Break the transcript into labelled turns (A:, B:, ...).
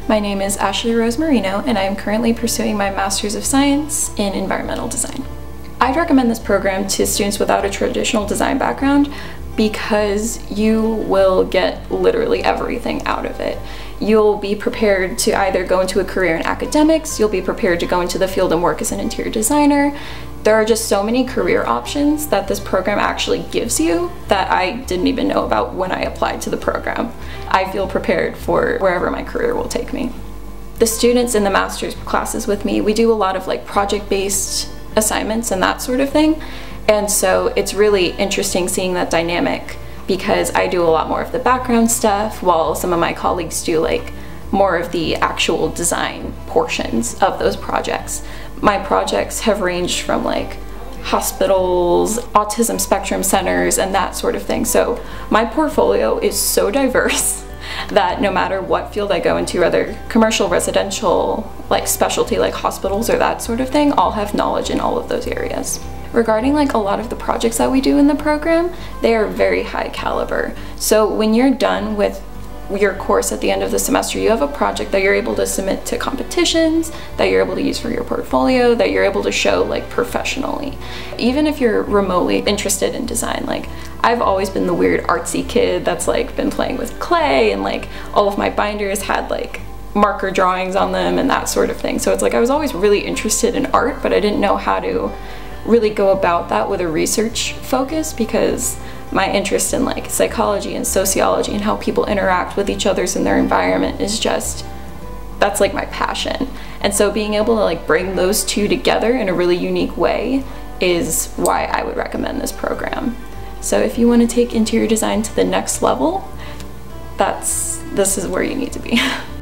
A: My name is Ashley Rose Marino, and I am currently pursuing my Master's of Science in Environmental Design. I'd recommend this program to students without a traditional design background because you will get literally everything out of it. You'll be prepared to either go into a career in academics, you'll be prepared to go into the field and work as an interior designer. There are just so many career options that this program actually gives you that I didn't even know about when I applied to the program. I feel prepared for wherever my career will take me. The students in the master's classes with me, we do a lot of like project-based assignments and that sort of thing. And so it's really interesting seeing that dynamic because I do a lot more of the background stuff while some of my colleagues do like more of the actual design portions of those projects. My projects have ranged from like hospitals, autism spectrum centers, and that sort of thing. So my portfolio is so diverse that no matter what field I go into, whether commercial, residential, like specialty like hospitals or that sort of thing, I'll have knowledge in all of those areas. Regarding like a lot of the projects that we do in the program, they are very high caliber. So when you're done with your course at the end of the semester, you have a project that you're able to submit to competitions, that you're able to use for your portfolio, that you're able to show like professionally. Even if you're remotely interested in design, like I've always been the weird artsy kid that's like been playing with clay, and like all of my binders had like marker drawings on them and that sort of thing. So it's like I was always really interested in art, but I didn't know how to really go about that with a research focus because my interest in like psychology and sociology and how people interact with each other in their environment is just, that's like my passion. And so being able to like bring those two together in a really unique way is why I would recommend this program. So if you want to take interior design to the next level, this is where you need to be.